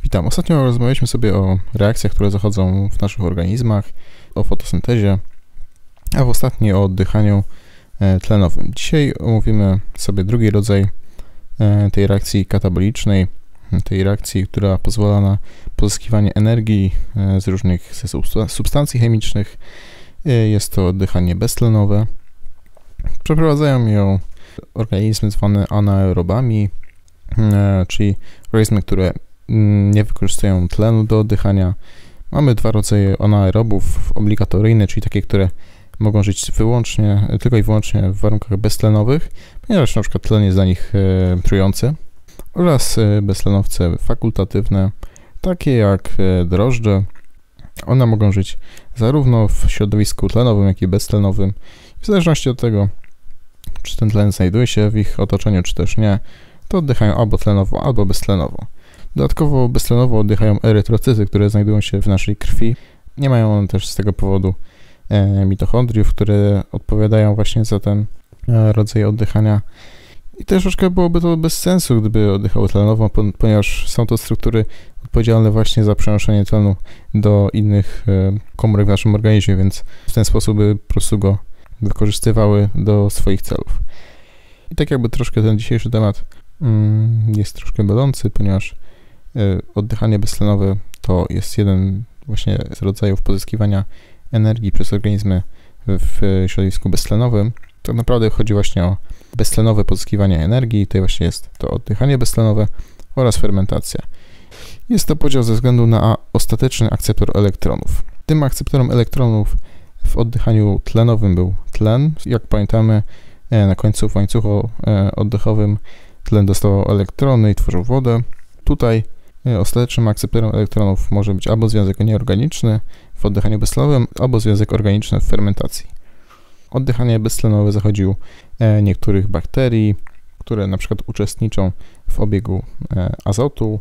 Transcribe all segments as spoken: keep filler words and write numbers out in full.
Witam. Ostatnio rozmawialiśmy sobie o reakcjach, które zachodzą w naszych organizmach, o fotosyntezie, a w ostatniej o oddychaniu tlenowym. Dzisiaj omówimy sobie drugi rodzaj tej reakcji katabolicznej, tej reakcji, która pozwala na pozyskiwanie energii z różnych substancji chemicznych. Jest to oddychanie beztlenowe. Przeprowadzają ją organizmy zwane anaerobami, czyli organizmy, które nie wykorzystują tlenu do oddychania. Mamy dwa rodzaje anaerobów: obligatoryjne, czyli takie, które mogą żyć wyłącznie, tylko i wyłącznie w warunkach beztlenowych, ponieważ na przykład tlen jest dla nich e, trujący, oraz e, beztlenowce fakultatywne, takie jak e, drożdże. One mogą żyć zarówno w środowisku tlenowym, jak i beztlenowym. W zależności od tego, czy ten tlen znajduje się w ich otoczeniu, czy też nie, to oddychają albo tlenowo, albo beztlenowo. Dodatkowo beztlenowo oddychają erytrocyty, które znajdują się w naszej krwi. Nie mają one też z tego powodu e, mitochondriów, które odpowiadają właśnie za ten e, rodzaj oddychania. I też troszkę byłoby to bez sensu, gdyby oddychały tlenowo, ponieważ są to struktury odpowiedzialne właśnie za przenoszenie tlenu do innych e, komórek w naszym organizmie, więc w ten sposób by po prostu go wykorzystywały do swoich celów. I tak jakby troszkę ten dzisiejszy temat mm, jest troszkę mylący, ponieważ oddychanie beztlenowe to jest jeden właśnie z rodzajów pozyskiwania energii przez organizmy w środowisku beztlenowym. Tak naprawdę chodzi właśnie o beztlenowe pozyskiwanie energii. Tutaj właśnie jest to oddychanie beztlenowe oraz fermentacja. Jest to podział ze względu na ostateczny akceptor elektronów. Tym akceptorem elektronów w oddychaniu tlenowym był tlen. Jak pamiętamy, na końcu w łańcuchu oddechowym tlen dostawał elektrony i tworzył wodę. Tutaj ostatecznym akceptorem elektronów może być albo związek nieorganiczny w oddychaniu beztlenowym, albo związek organiczny w fermentacji. Oddychanie beztlenowe zachodzi u niektórych bakterii, które na przykład uczestniczą w obiegu azotu,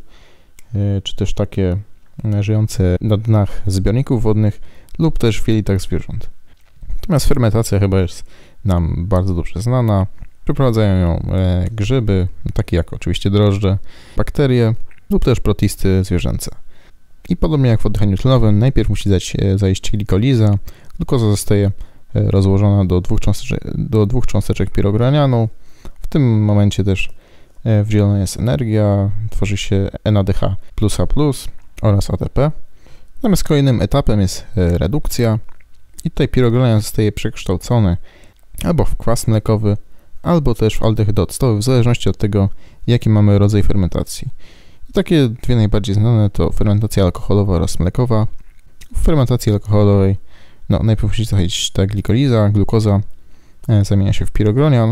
czy też takie żyjące na dnach zbiorników wodnych lub też w jelitach zwierząt. Natomiast fermentacja chyba jest nam bardzo dobrze znana. Przeprowadzają ją grzyby, takie jak oczywiście drożdże, bakterie lub też protisty zwierzęce. I podobnie jak w oddychaniu tlenowym, najpierw musi zajść, zajść glikoliza. Glukoza zostaje rozłożona do dwóch cząsteczek, do dwóch cząsteczek pirogranianu. W tym momencie też wdzielona jest energia, tworzy się N A D H plus A plus oraz A T P. Natomiast kolejnym etapem jest redukcja i tutaj pirogranian zostaje przekształcony albo w kwas mlekowy, albo też w aldehyd octowy, w zależności od tego, jaki mamy rodzaj fermentacji. I takie dwie najbardziej znane to fermentacja alkoholowa oraz mlekowa. W fermentacji alkoholowej no, najpierw musi zachodzić ta glikoliza, glukoza e, zamienia się w pirogranian.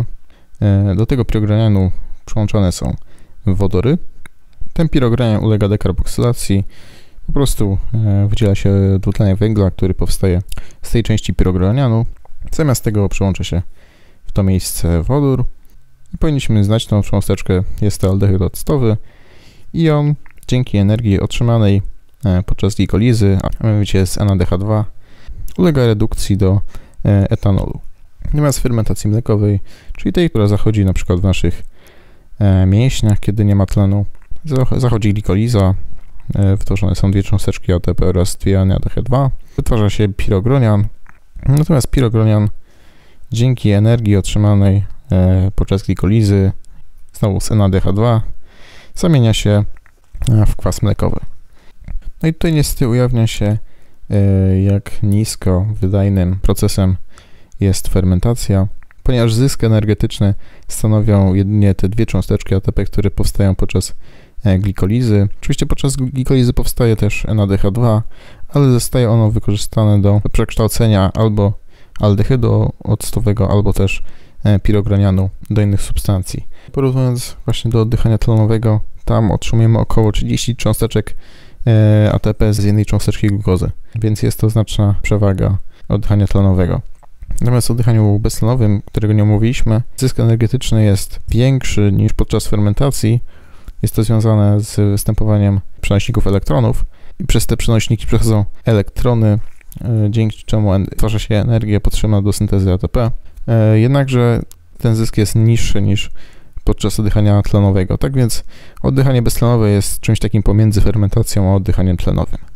E, do tego pirogranianu przyłączone są wodory. Ten pirogranian ulega dekarboksylacji. Po prostu e, wydziela się dwutlenek węgla, który powstaje z tej części pirogranianu. Zamiast tego przyłącza się w to miejsce wodór. I powinniśmy znać tą cząsteczkę, jest to aldehyd octowy. I on dzięki energii otrzymanej podczas glikolizy, a mianowicie z N A D H dwa, ulega redukcji do etanolu. Natomiast w fermentacji mlekowej, czyli tej, która zachodzi na przykład w naszych mięśniach, kiedy nie ma tlenu, zachodzi glikoliza, wytworzone są dwie cząsteczki A T P oraz dwie N A D H dwa, wytwarza się pirogranian. Natomiast pirogranian dzięki energii otrzymanej podczas glikolizy, znowu z N A D H dwa, zamienia się w kwas mlekowy. No i tutaj niestety ujawnia się, jak nisko wydajnym procesem jest fermentacja, ponieważ zysk energetyczny stanowią jedynie te dwie cząsteczki A T P, które powstają podczas glikolizy. Oczywiście podczas glikolizy powstaje też N A D H dwa, ale zostaje ono wykorzystane do przekształcenia albo aldehydu octowego, albo też pirogranianu do innych substancji. Porównując właśnie do oddychania tlenowego, tam otrzymujemy około trzydzieści cząsteczek A T P z jednej cząsteczki glukozy, więc jest to znaczna przewaga oddychania tlenowego. Natomiast w oddychaniu beztlenowym, którego nie omówiliśmy, zysk energetyczny jest większy niż podczas fermentacji. Jest to związane z występowaniem przenośników elektronów i przez te przenośniki przechodzą elektrony, dzięki czemu tworzy się energia potrzebna do syntezy A T P. Jednakże ten zysk jest niższy niż podczas oddychania tlenowego. Tak więc oddychanie beztlenowe jest czymś takim pomiędzy fermentacją a oddychaniem tlenowym.